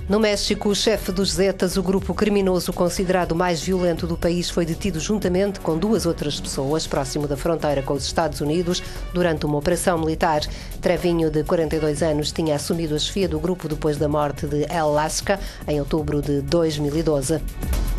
No México, o chefe dos Zetas, o grupo criminoso considerado mais violento do país, foi detido juntamente com 2 outras pessoas próximo da fronteira com os Estados Unidos durante uma operação militar. Trevinho, de 42 anos, tinha assumido a chefia do grupo depois da morte de El Lasca em outubro de 2012.